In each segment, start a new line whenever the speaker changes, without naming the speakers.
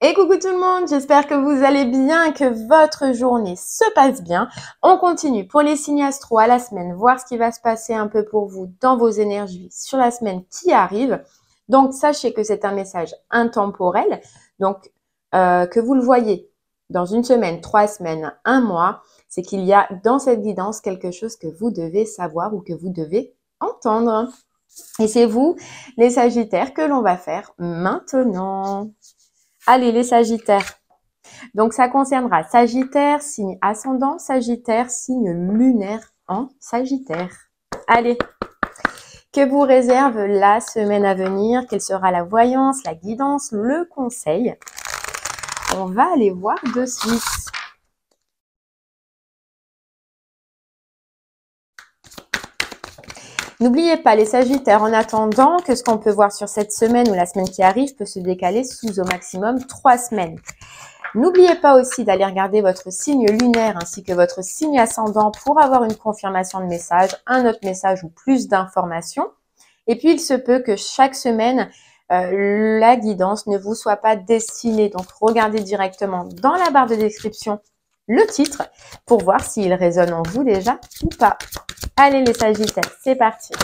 Et coucou tout le monde, j'espère que vous allez bien, que votre journée se passe bien. On continue pour les signes astro à la semaine, voir ce qui va se passer un peu pour vous dans vos énergies sur la semaine qui arrive. Donc sachez que c'est un message intemporel, donc que vous le voyez dans une semaine, 3 semaines, un mois, c'est qu'il y a dans cette guidance quelque chose que vous devez savoir ou que vous devez entendre. Et c'est vous, les Sagittaires, que l'on va faire maintenant. Allez, les Sagittaires. Donc, ça concernera Sagittaire, signe ascendant, Sagittaire, signe lunaire en Sagittaire. Allez, que vous réserve la semaine à venir? Quelle sera la voyance, la guidance, le conseil? On va aller voir de suite. N'oubliez pas les Sagittaires, en attendant que ce qu'on peut voir sur cette semaine ou la semaine qui arrive peut se décaler sous au maximum 3 semaines. N'oubliez pas aussi d'aller regarder votre signe lunaire ainsi que votre signe ascendant pour avoir une confirmation de message, un autre message ou plus d'informations. Et puis, il se peut que chaque semaine, la guidance ne vous soit pas destinée. Donc, regardez directement dans la barre de description le titre pour voir s'il résonne en vous déjà ou pas. Allez les Sagittaires, c'est parti.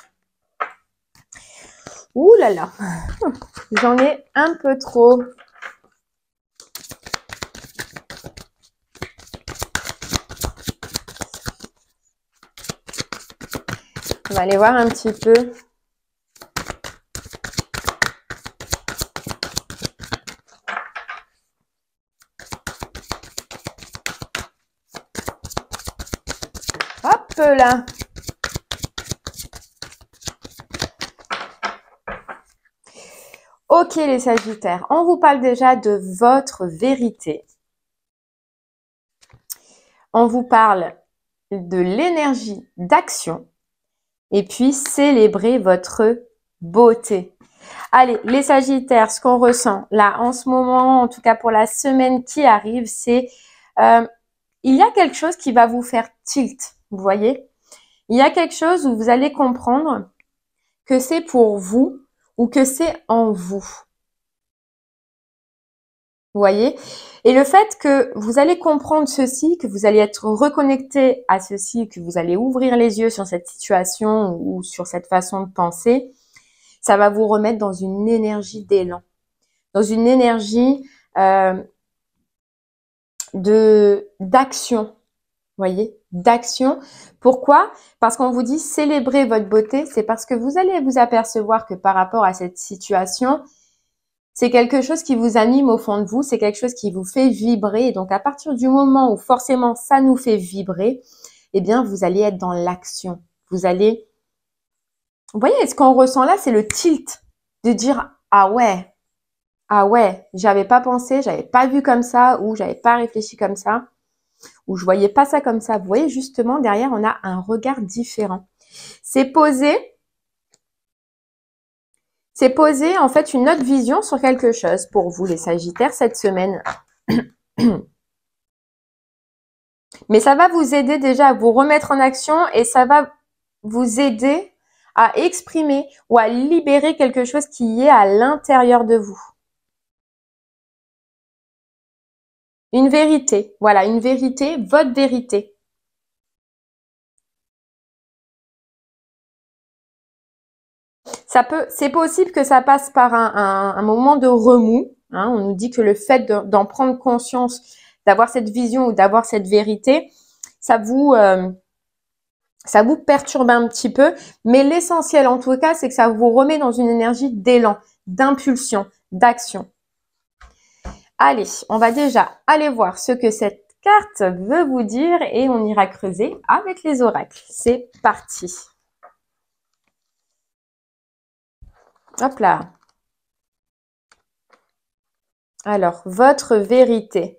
Ouh là là, j'en ai un peu trop. On va aller voir un petit peu. Hop là. Ok les Sagittaires, on vous parle déjà de votre vérité. On vous parle de l'énergie d'action. Et puis, célébrez votre beauté. Allez, les Sagittaires, ce qu'on ressent là en ce moment, en tout cas pour la semaine qui arrive, c'est il y a quelque chose qui va vous faire tilt, vous voyez? Il y a quelque chose où vous allez comprendre que c'est pour vous ou que c'est en vous. Vous voyez? Et le fait que vous allez comprendre ceci, que vous allez être reconnecté à ceci, que vous allez ouvrir les yeux sur cette situation ou sur cette façon de penser, ça va vous remettre dans une énergie d'élan, dans une énergie d'action, vous voyez, d'action. Pourquoi? Parce qu'on vous dit célébrer votre beauté, c'est parce que vous allez vous apercevoir que par rapport à cette situation, c'est quelque chose qui vous anime au fond de vous, c'est quelque chose qui vous fait vibrer. Et donc, à partir du moment où forcément ça nous fait vibrer, eh bien, vous allez être dans l'action. Vous allez... Vous voyez, ce qu'on ressent là, c'est le tilt de dire « Ah ouais, j'avais pas pensé, j'avais pas vu comme ça ou j'avais pas réfléchi comme ça ou je voyais pas ça comme ça. » Vous voyez, justement, derrière, on a un regard différent. C'est poser en fait une autre vision sur quelque chose pour vous les Sagittaires cette semaine. Mais ça va vous aider déjà à vous remettre en action et ça va vous aider à exprimer ou à libérer quelque chose qui est à l'intérieur de vous. Une vérité, voilà, une vérité, votre vérité. C'est possible que ça passe par un moment de remous. Hein, on nous dit que le fait d'en prendre conscience, d'avoir cette vision ou d'avoir cette vérité, ça vous perturbe un petit peu. Mais l'essentiel, en tout cas, c'est que ça vous remet dans une énergie d'élan, d'impulsion, d'action. Allez, on va déjà aller voir ce que cette carte veut vous dire et on ira creuser avec les oracles. C'est parti. Hop là. Alors, votre vérité.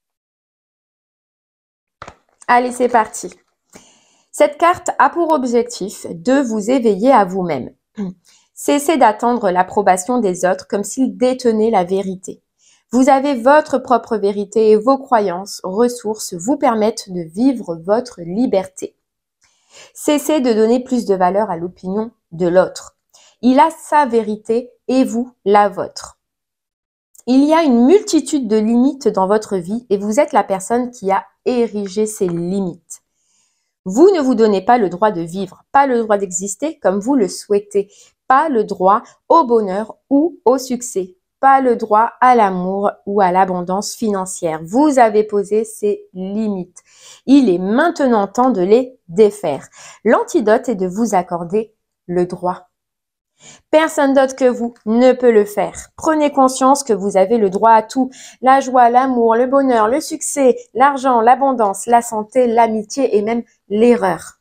Allez, c'est parti. Cette carte a pour objectif de vous éveiller à vous-même. Cessez d'attendre l'approbation des autres comme s'ils détenaient la vérité. Vous avez votre propre vérité et vos croyances, ressources vous permettent de vivre votre liberté. Cessez de donner plus de valeur à l'opinion de l'autre. Il a sa vérité et vous la vôtre. Il y a une multitude de limites dans votre vie et vous êtes la personne qui a érigé ces limites. Vous ne vous donnez pas le droit de vivre, pas le droit d'exister comme vous le souhaitez, pas le droit au bonheur ou au succès, pas le droit à l'amour ou à l'abondance financière. Vous avez posé ces limites. Il est maintenant temps de les défaire. L'antidote est de vous accorder le droit. Personne d'autre que vous ne peut le faire. Prenez conscience que vous avez le droit à tout. La joie, l'amour, le bonheur, le succès, l'argent, l'abondance, la santé, l'amitié et même l'erreur.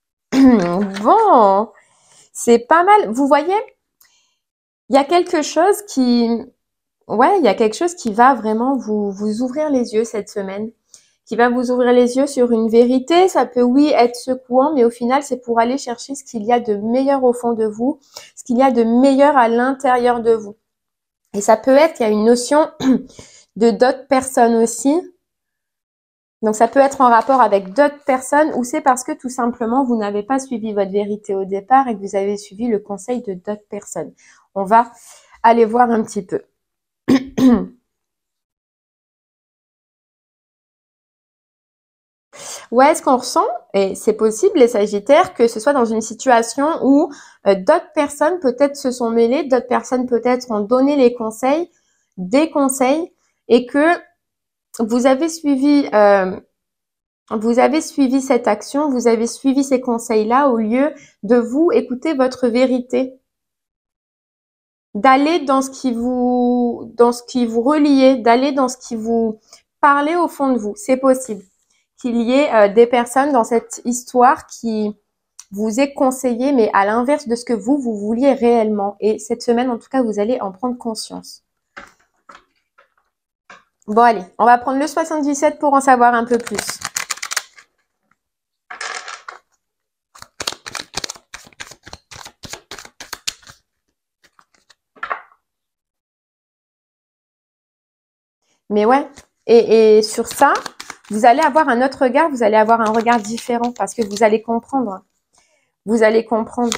Bon, c'est pas mal. Vous voyez, il y a quelque chose qui... Ouais, il y a quelque chose qui va vraiment vous ouvrir les yeux cette semaine. Qui va vous ouvrir les yeux sur une vérité. Ça peut, oui, être secouant, mais au final, c'est pour aller chercher ce qu'il y a de meilleur au fond de vous, ce qu'il y a de meilleur à l'intérieur de vous. Et ça peut être, il y a une notion de d'autres personnes aussi. Donc, ça peut être en rapport avec d'autres personnes ou c'est parce que tout simplement, vous n'avez pas suivi votre vérité au départ et que vous avez suivi le conseil de d'autres personnes. On va aller voir un petit peu. Ouais, ce qu'on ressent, et c'est possible, les Sagittaires, que ce soit dans une situation où d'autres personnes peut-être se sont mêlées, d'autres personnes peut-être ont donné les conseils, des conseils, et que vous avez suivi cette action, vous avez suivi ces conseils-là au lieu de vous écouter votre vérité, d'aller dans ce qui vous reliait, d'aller dans ce qui vous parlait au fond de vous. C'est possible qu'il y ait des personnes dans cette histoire qui vous aient conseillé, mais à l'inverse de ce que vous vouliez réellement. Et cette semaine, en tout cas, vous allez en prendre conscience. Bon, allez, on va prendre le 77 pour en savoir un peu plus. Mais ouais, et sur ça, vous allez avoir un autre regard, vous allez avoir un regard différent parce que vous allez comprendre. Vous allez comprendre.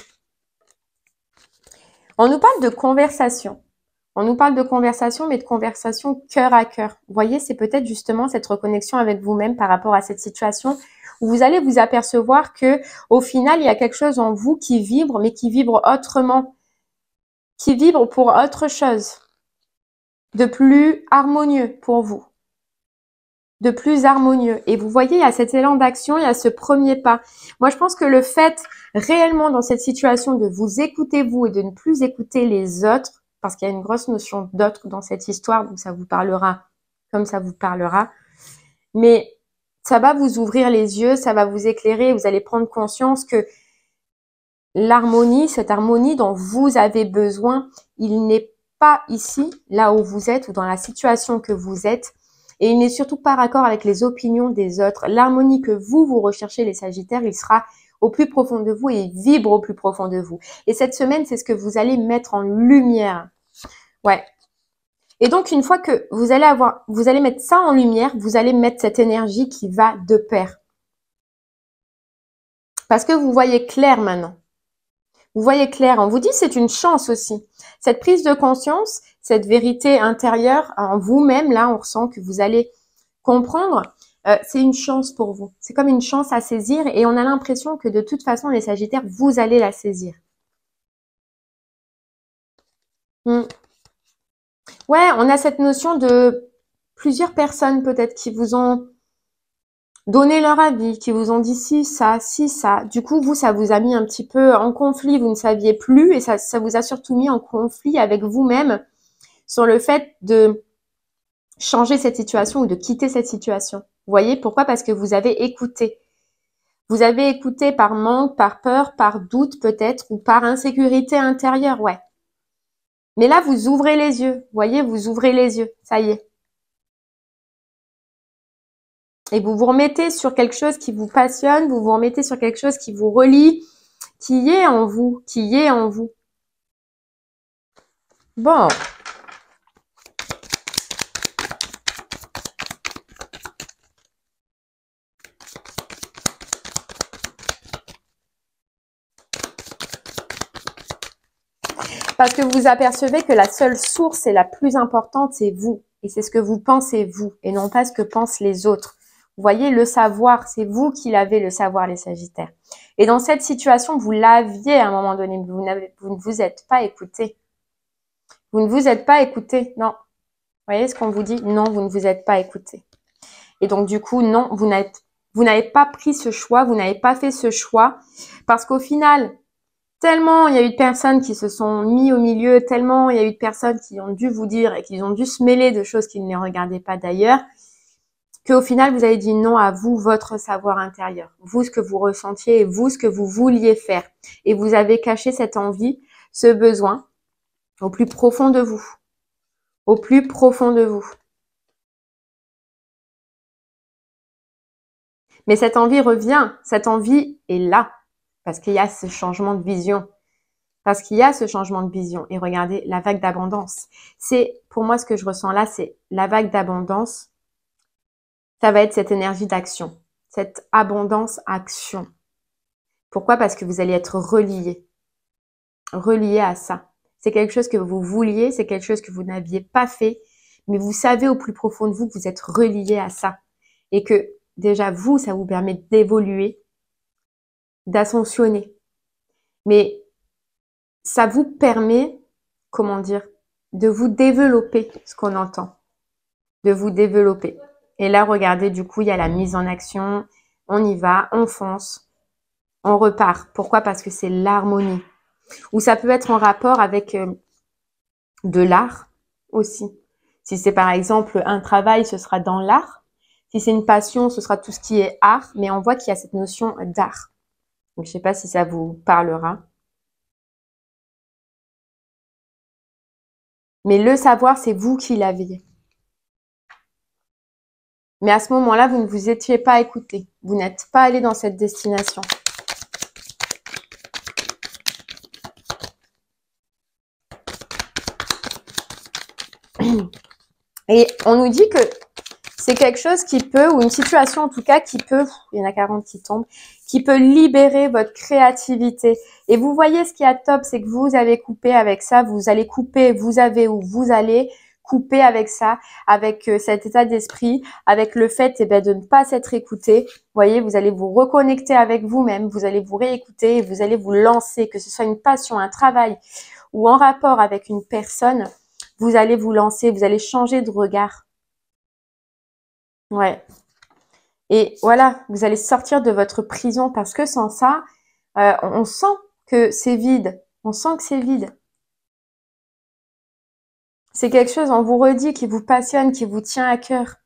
On nous parle de conversation. On nous parle de conversation, mais de conversation cœur à cœur. Vous voyez, c'est peut-être justement cette reconnexion avec vous-même par rapport à cette situation où vous allez vous apercevoir que, au final, il y a quelque chose en vous qui vibre, mais qui vibre autrement, qui vibre pour autre chose, de plus harmonieux pour vous, de plus harmonieux. Et vous voyez, il y a cet élan d'action, il y a ce premier pas. Moi, je pense que le fait réellement dans cette situation de vous écouter vous et de ne plus écouter les autres, parce qu'il y a une grosse notion d'autre dans cette histoire, donc ça vous parlera comme ça vous parlera. Mais ça va vous ouvrir les yeux, ça va vous éclairer, vous allez prendre conscience que l'harmonie, cette harmonie dont vous avez besoin, il n'est pas ici, là où vous êtes ou dans la situation que vous êtes. Et il n'est surtout pas raccord avec les opinions des autres. L'harmonie que vous recherchez, les Sagittaires, il sera au plus profond de vous et il vibre au plus profond de vous. Et cette semaine, c'est ce que vous allez mettre en lumière. Ouais. Et donc, une fois que vous allez mettre ça en lumière, vous allez mettre cette énergie qui va de pair. Parce que vous voyez clair maintenant. Vous voyez clair. On vous dit c'est une chance aussi. Cette prise de conscience, cette vérité intérieure en vous-même, là, on ressent que vous allez comprendre. C'est une chance pour vous. C'est comme une chance à saisir et on a l'impression que de toute façon, les Sagittaires, vous allez la saisir. Ouais, on a cette notion de plusieurs personnes peut-être qui vous ont donné leur avis, qui vous ont dit si, ça, si, ça. Du coup, vous, ça vous a mis un petit peu en conflit, vous ne saviez plus et ça vous a surtout mis en conflit avec vous-même sur le fait de changer cette situation ou de quitter cette situation. Vous voyez pourquoi? Parce que vous avez écouté. Vous avez écouté par manque, par peur, par doute peut-être ou par insécurité intérieure, ouais. Mais là, vous ouvrez les yeux. Vous voyez, vous ouvrez les yeux. Ça y est. Et vous vous remettez sur quelque chose qui vous passionne, vous vous remettez sur quelque chose qui vous relie, qui est en vous, qui est en vous. Bon. Parce que vous apercevez que la seule source et la plus importante, c'est vous. Et c'est ce que vous pensez vous, et non pas ce que pensent les autres. Vous voyez, le savoir, c'est vous qui l'avez, le savoir, les Sagittaires. Et dans cette situation, vous l'aviez à un moment donné, vous ne vous êtes pas écouté. Vous ne vous êtes pas écouté, non. Vous voyez ce qu'on vous dit? Non, vous ne vous êtes pas écouté. Et donc, du coup, non, vous n'avez pas pris ce choix, vous n'avez pas fait ce choix, parce qu'au final, tellement il y a eu de personnes qui se sont mis au milieu, tellement il y a eu de personnes qui ont dû vous dire et qui ont dû se mêler de choses qui ne les regardaient pas d'ailleurs, qu'au final, vous avez dit non à vous, votre savoir intérieur, vous, ce que vous ressentiez et vous, ce que vous vouliez faire. Et vous avez caché cette envie, ce besoin au plus profond de vous. Au plus profond de vous. Mais cette envie revient, cette envie est là, parce qu'il y a ce changement de vision. Parce qu'il y a ce changement de vision. Et regardez, la vague d'abondance. C'est, pour moi, ce que je ressens là, c'est la vague d'abondance. Ça va être cette énergie d'action, cette abondance action. Pourquoi? Parce que vous allez être reliés à ça. C'est quelque chose que vous vouliez, c'est quelque chose que vous n'aviez pas fait, mais vous savez au plus profond de vous que vous êtes reliés à ça. Et que déjà vous, ça vous permet d'évoluer, d'ascensionner. Mais ça vous permet, comment dire, de vous développer, ce qu'on entend. De vous développer. Et là, regardez, du coup, il y a la mise en action. On y va, on fonce, on repart. Pourquoi? Parce que c'est l'harmonie. Ou ça peut être en rapport avec de l'art aussi. Si c'est par exemple un travail, ce sera dans l'art. Si c'est une passion, ce sera tout ce qui est art. Mais on voit qu'il y a cette notion d'art. Donc, je ne sais pas si ça vous parlera. Mais le savoir, c'est vous qui l'avez. Mais à ce moment-là, vous ne vous étiez pas écouté. Vous n'êtes pas allé dans cette destination. Et on nous dit que c'est quelque chose qui peut, ou une situation en tout cas, qui peut, il y en a 40 qui tombent, qui peut libérer votre créativité. Et vous voyez ce qui est top, c'est que vous avez coupé avec ça, vous allez couper, vous avez ou vous allez couper avec ça, avec cet état d'esprit, avec le fait de ne pas s'être écouté. Vous voyez, vous allez vous reconnecter avec vous-même, vous allez vous réécouter, et vous allez vous lancer, que ce soit une passion, un travail ou en rapport avec une personne, vous allez vous lancer, vous allez changer de regard. Ouais. Et voilà, vous allez sortir de votre prison parce que sans ça, on sent que c'est vide. On sent que c'est vide. C'est quelque chose, on vous redit, qui vous passionne, qui vous tient à cœur.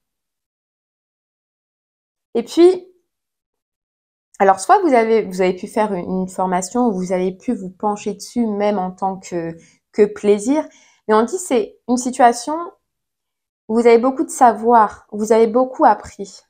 Et puis, alors soit vous avez pu faire une formation où vous avez pu vous pencher dessus même en tant que plaisir. Mais on dit c'est une situation où vous avez beaucoup de savoir, où vous avez beaucoup appris.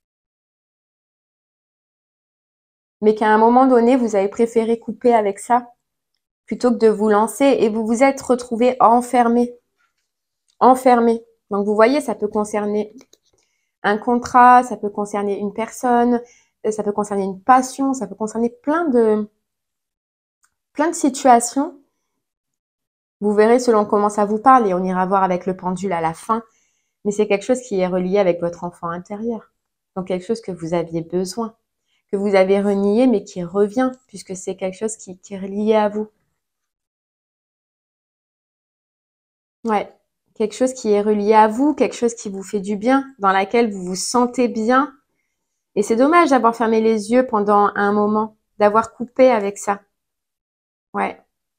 Mais qu'à un moment donné, vous avez préféré couper avec ça plutôt que de vous lancer et vous vous êtes retrouvé enfermé. Enfermé. Donc vous voyez, ça peut concerner un contrat, ça peut concerner une personne, ça peut concerner une passion, ça peut concerner plein de situations. Vous verrez selon comment ça vous parle et on ira voir avec le pendule à la fin. Mais c'est quelque chose qui est relié avec votre enfant intérieur. Donc quelque chose que vous aviez besoin, que vous avez renié mais qui revient puisque c'est quelque chose qui est lié à vous. Ouais, quelque chose qui est relié à vous, quelque chose qui vous fait du bien, dans laquelle vous vous sentez bien. Et c'est dommage d'avoir fermé les yeux pendant un moment, d'avoir coupé avec ça. Ouais,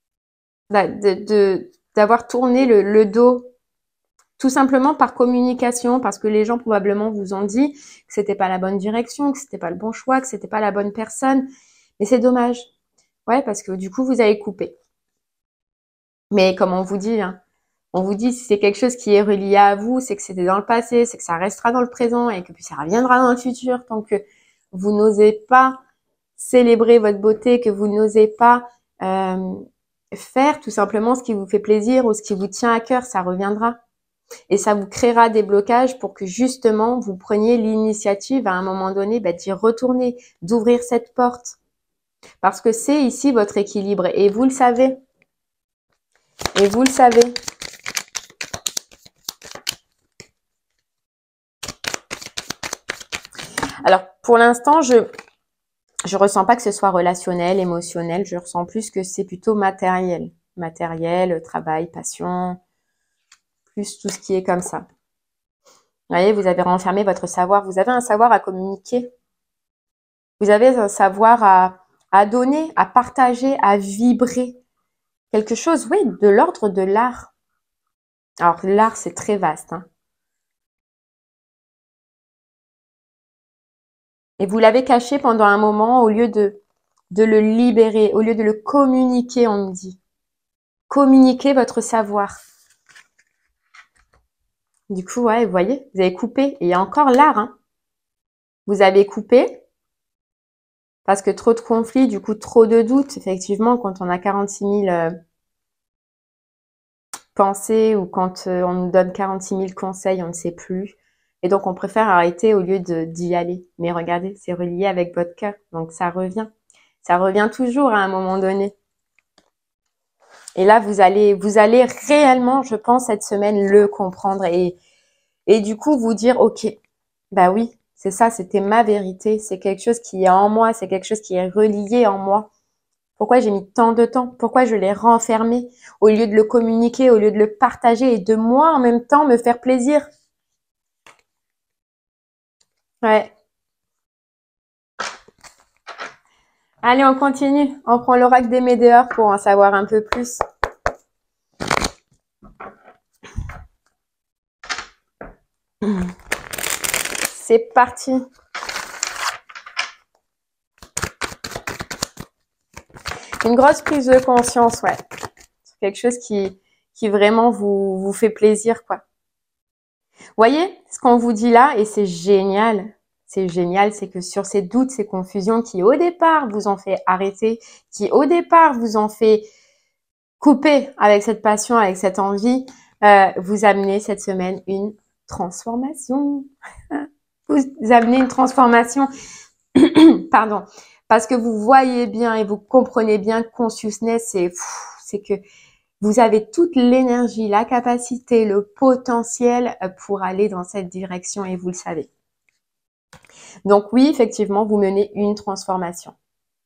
d'avoir tourné le dos, tout simplement par communication, parce que les gens probablement vous ont dit que c'était pas la bonne direction, que c'était pas le bon choix, que c'était pas la bonne personne. Mais c'est dommage. Ouais, parce que du coup, vous avez coupé. Mais comme on vous dit, hein, on vous dit si c'est quelque chose qui est relié à vous, c'est que c'était dans le passé, c'est que ça restera dans le présent et que puis ça reviendra dans le futur tant que vous n'osez pas célébrer votre beauté, que vous n'osez pas faire tout simplement ce qui vous fait plaisir ou ce qui vous tient à cœur, ça reviendra. Et ça vous créera des blocages pour que justement vous preniez l'initiative à un moment donné d'y retourner, d'ouvrir cette porte. Parce que c'est ici votre équilibre et vous le savez. Et vous le savez. Alors, pour l'instant, je ressens pas que ce soit relationnel, émotionnel. Je ressens plus que c'est plutôt matériel. Matériel, travail, passion, plus tout ce qui est comme ça. Vous voyez, vous avez renfermé votre savoir. Vous avez un savoir à communiquer. Vous avez un savoir à donner, à partager, à vibrer. Quelque chose, oui, de l'ordre de l'art. Alors, l'art, c'est très vaste, hein. Et vous l'avez caché pendant un moment au lieu de le libérer, au lieu de le communiquer, on me dit. Communiquez votre savoir. Du coup, ouais, vous voyez, vous avez coupé. Et il y a encore l'art, hein. Vous avez coupé parce que trop de conflits, du coup, trop de doutes. Effectivement, quand on a 46 000 pensées ou quand on nous donne 46 000 conseils, on ne sait plus. Et donc, on préfère arrêter au lieu d'y aller. Mais regardez, c'est relié avec votre cœur. Donc, ça revient. Ça revient toujours à un moment donné. Et là, vous allez réellement, je pense, cette semaine, le comprendre et du coup, vous dire, OK, bah oui, c'est ça, c'était ma vérité. C'est quelque chose qui est en moi. C'est quelque chose qui est relié en moi. Pourquoi j'ai mis tant de temps? Pourquoi je l'ai renfermé au lieu de le communiquer, au lieu de le partager et de moi, en même temps, me faire plaisir? Ouais. Allez, on continue. On prend l'oracle des Médéors pour en savoir un peu plus. C'est parti. Une grosse prise de conscience, ouais. C'est quelque chose qui vraiment vous fait plaisir, quoi. Voyez ce qu'on vous dit là, et c'est génial, c'est que sur ces doutes, ces confusions qui au départ vous ont fait arrêter, qui au départ vous ont fait couper avec cette passion, avec cette envie, vous amenez cette semaine une transformation. Vous amenez une transformation, pardon, parce que vous voyez bien et vous comprenez bien que consciousness, c'est que vous avez toute l'énergie, la capacité, le potentiel pour aller dans cette direction et vous le savez. Donc oui, effectivement, vous menez une transformation.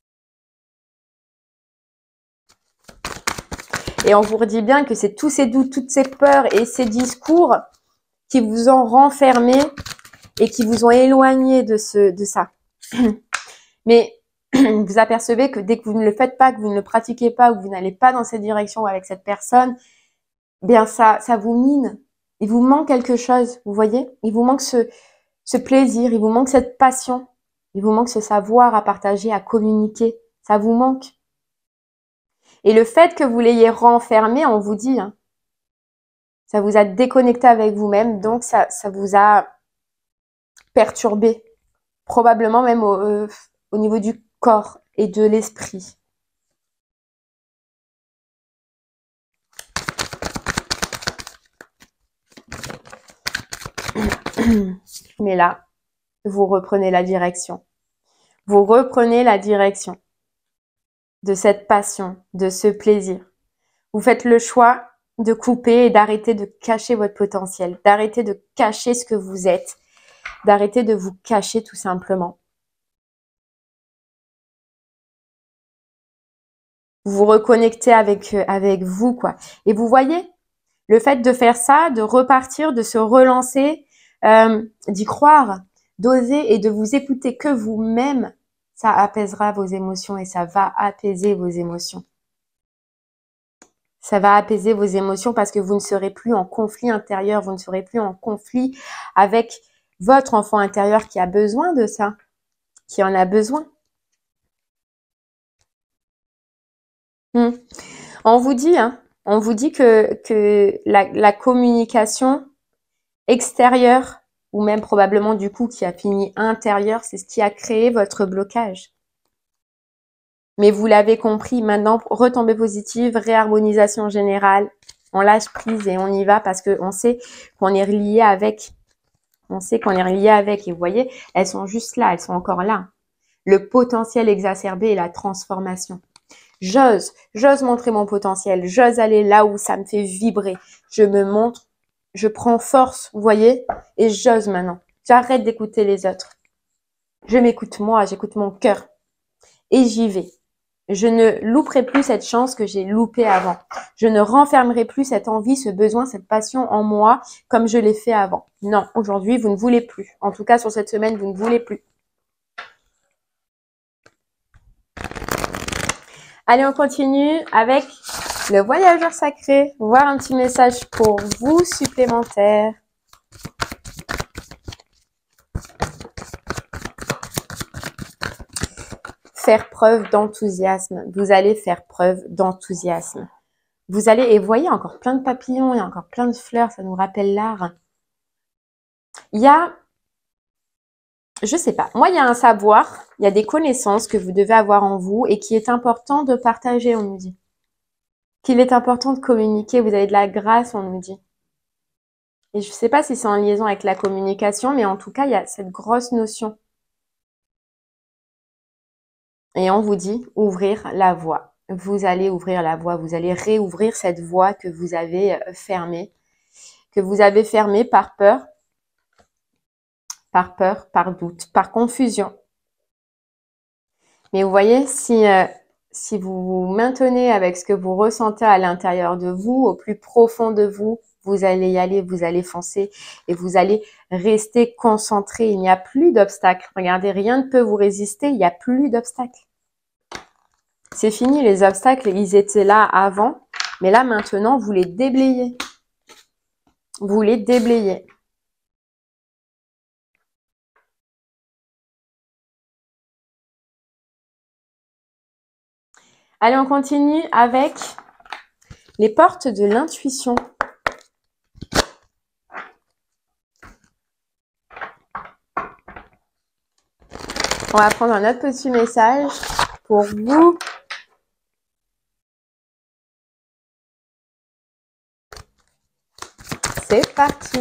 Et on vous redit bien que c'est tous ces doutes, toutes ces peurs et ces discours qui vous ont renfermé et qui vous ont éloigné de ça. Mais vous apercevez que dès que vous ne le faites pas, que vous ne le pratiquez pas ou que vous n'allez pas dans cette direction ou avec cette personne, bien ça vous mine. Il vous manque quelque chose, vous voyez? Il vous manque ce plaisir, il vous manque cette passion, il vous manque ce savoir à partager, à communiquer. Ça vous manque. Et le fait que vous l'ayez renfermé, on vous dit, hein, ça vous a déconnecté avec vous-même, donc ça vous a perturbé, probablement même au niveau du corps et de l'esprit. Mais là, vous reprenez la direction. Vous reprenez la direction de cette passion, de ce plaisir. Vous faites le choix de couper et d'arrêter de cacher votre potentiel, d'arrêter de cacher ce que vous êtes, d'arrêter de vous cacher tout simplement. Vous vous reconnectez avec vous, quoi. Et vous voyez, le fait de faire ça, de repartir, de se relancer, d'y croire, d'oser et de vous écouter que vous-même, ça apaisera vos émotions et ça va apaiser vos émotions. Ça va apaiser vos émotions parce que vous ne serez plus en conflit intérieur, vous ne serez plus en conflit avec votre enfant intérieur qui a besoin de ça, qui en a besoin. On vous dit, hein, que la communication extérieure ou même probablement du coup qui a fini intérieur, c'est ce qui a créé votre blocage. Mais vous l'avez compris, maintenant, retombée positive, réharmonisation générale, on lâche prise et on y va parce qu'on sait qu'on est relié avec. On sait qu'on est relié avec. Et vous voyez, elles sont juste là, elles sont encore là. Le potentiel exacerbé et la transformation. J'ose montrer mon potentiel. J'ose aller là où ça me fait vibrer. Je me montre, je prends force, vous voyez, et j'ose maintenant. J'arrête d'écouter les autres. Je m'écoute moi, j'écoute mon cœur. Et j'y vais. Je ne louperai plus cette chance que j'ai loupée avant. Je ne renfermerai plus cette envie, ce besoin, cette passion en moi comme je l'ai fait avant. Non, aujourd'hui, vous ne voulez plus. En tout cas, sur cette semaine, vous ne voulez plus. Allez, on continue avec le voyageur sacré. Voir un petit message pour vous supplémentaire. Faire preuve d'enthousiasme. Vous allez faire preuve d'enthousiasme. Vous allez, et vous voyez encore plein de papillons, il y a encore plein de fleurs, ça nous rappelle l'art. Il y a, je sais pas, moi il y a un savoir, il y a des connaissances que vous devez avoir en vous et qui est important de partager, on nous dit. Qu'il est important de communiquer, vous avez de la grâce, on nous dit. Et je sais pas si c'est en liaison avec la communication, mais en tout cas, il y a cette grosse notion. Et on vous dit, ouvrir la voie. Vous allez ouvrir la voie, vous allez réouvrir cette voie que vous avez fermée. Que vous avez fermée par peur, par doute, par confusion. Mais vous voyez, si vous vous maintenez avec ce que vous ressentez à l'intérieur de vous, au plus profond de vous, vous allez y aller, vous allez foncer et vous allez rester concentré. Il n'y a plus d'obstacles. Regardez, rien ne peut vous résister, il n'y a plus d'obstacles. C'est fini, les obstacles, ils étaient là avant, mais là maintenant, vous les déblayez. Vous les déblayez. Allez, on continue avec les portes de l'intuition. On va prendre un autre petit message pour vous. C'est parti.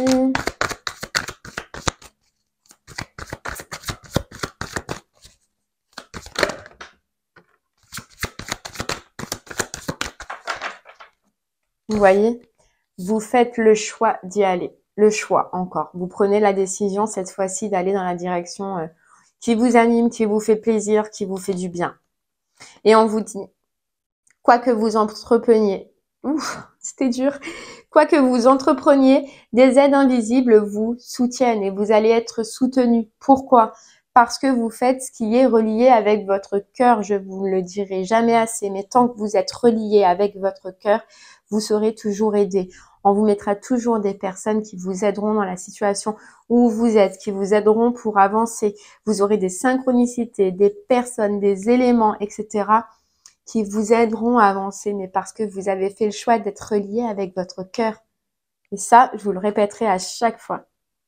Vous voyez, vous faites le choix d'y aller. Le choix encore. Vous prenez la décision cette fois-ci d'aller dans la direction qui vous anime, qui vous fait plaisir, qui vous fait du bien. Et on vous dit, quoi que vous entrepreniez, ouf, c'était dur, quoi que vous entrepreniez, des aides invisibles vous soutiennent et vous allez être soutenu. Pourquoi ? Parce que vous faites ce qui est relié avec votre cœur. Je vous le dirai jamais assez, mais tant que vous êtes relié avec votre cœur, vous serez toujours aidé. On vous mettra toujours des personnes qui vous aideront dans la situation où vous êtes, qui vous aideront pour avancer. Vous aurez des synchronicités, des personnes, des éléments, etc. qui vous aideront à avancer, mais parce que vous avez fait le choix d'être relié avec votre cœur. Et ça, je vous le répéterai à chaque fois.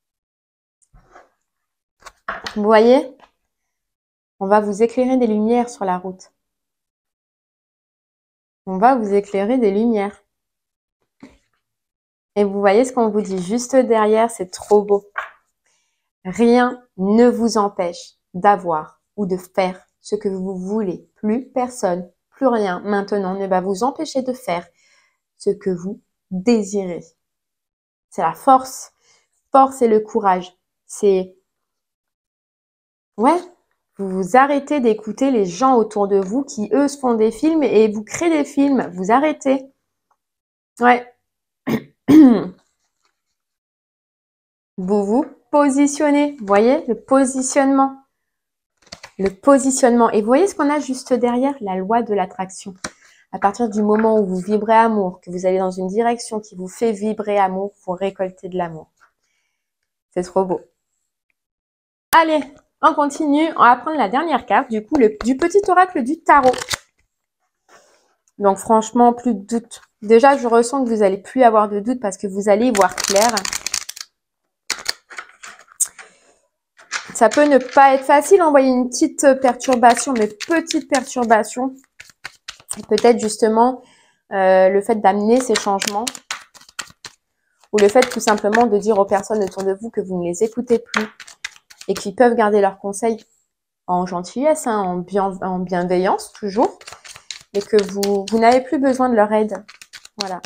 Vous voyez ? On va vous éclairer des lumières sur la route. On va vous éclairer des lumières. Et vous voyez ce qu'on vous dit juste derrière, c'est trop beau. Rien ne vous empêche d'avoir ou de faire ce que vous voulez. Plus personne, plus rien maintenant ne va vous empêcher de faire ce que vous désirez. C'est la force. Force et le courage. C'est... Ouais, vous arrêtez d'écouter les gens autour de vous qui, eux, se font des films et vous créez des films. Vous arrêtez. Ouais. Vous vous positionnez. Vous voyez le positionnement. Le positionnement. Et vous voyez ce qu'on a juste derrière? La loi de l'attraction. À partir du moment où vous vibrez amour, que vous allez dans une direction qui vous fait vibrer amour, vous récoltez de l'amour. C'est trop beau. Allez, on continue. On va prendre la dernière carte, du coup, du petit oracle du tarot. Donc, franchement, plus de doute. Déjà, je ressens que vous n'allez plus avoir de doute parce que vous allez y voir clair. Ça peut ne pas être facile, envoyer une petite perturbation, mais petite perturbation. Peut-être justement le fait d'amener ces changements. Ou le fait tout simplement de dire aux personnes autour de vous que vous ne les écoutez plus. Et qu'ils peuvent garder leurs conseils en gentillesse, hein, en bienveillance toujours. mais que vous n'avez plus besoin de leur aide. Voilà.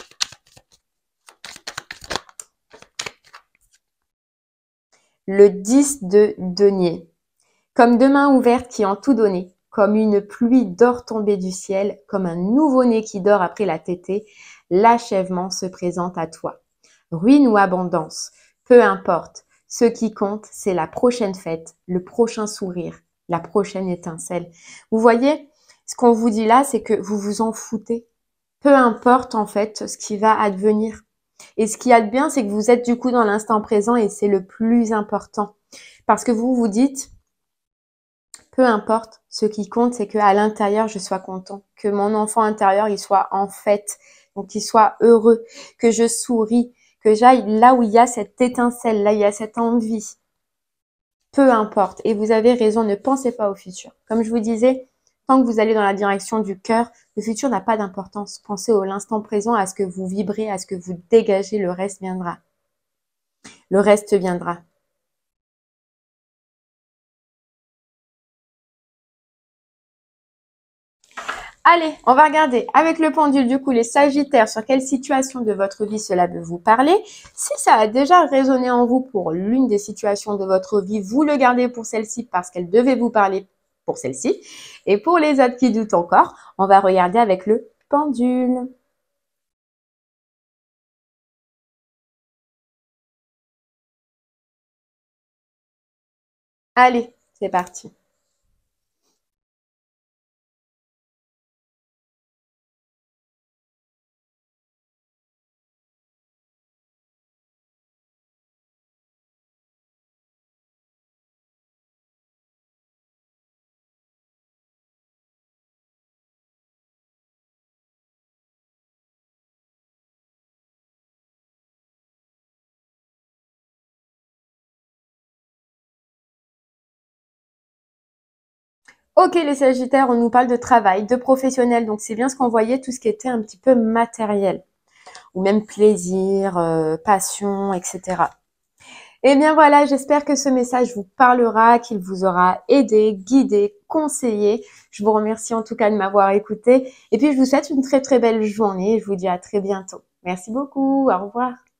Le 10 de denier. Comme deux mains ouvertes qui ont tout donné, comme une pluie d'or tombée du ciel, comme un nouveau-né qui dort après la tétée, l'achèvement se présente à toi. Ruine ou abondance, peu importe. Ce qui compte, c'est la prochaine fête, le prochain sourire, la prochaine étincelle. Vous voyez, ce qu'on vous dit là, c'est que vous vous en foutez. Peu importe en fait ce qui va advenir. Et ce qu'il y a de bien, c'est que vous êtes du coup dans l'instant présent et c'est le plus important. Parce que vous vous dites, peu importe, ce qui compte, c'est qu'à l'intérieur, je sois content, que mon enfant intérieur, il soit en fête, donc qu'il soit heureux, que je souris, que j'aille là où il y a cette étincelle, là où il y a cette envie. Peu importe. Et vous avez raison, ne pensez pas au futur. Comme je vous disais, tant que vous allez dans la direction du cœur, le futur n'a pas d'importance. Pensez au l'instant présent, à ce que vous vibrez, à ce que vous dégagez, le reste viendra. Le reste viendra. Allez, on va regarder avec le pendule du coup les Sagittaires sur quelle situation de votre vie cela peut vous parler. Si ça a déjà résonné en vous pour l'une des situations de votre vie, vous le gardez pour celle-ci parce qu'elle devait vous parler pour celle-ci. Et pour les autres qui doutent encore, on va regarder avec le pendule. Allez, c'est parti. Ok les Sagittaires, on nous parle de travail, de professionnel, donc c'est bien ce qu'on voyait, tout ce qui était un petit peu matériel, ou même plaisir, passion, etc. Eh bien voilà, j'espère que ce message vous parlera, qu'il vous aura aidé, guidé, conseillé. Je vous remercie en tout cas de m'avoir écouté. Et puis je vous souhaite une très très belle journée. Je vous dis à très bientôt. Merci beaucoup. Au revoir.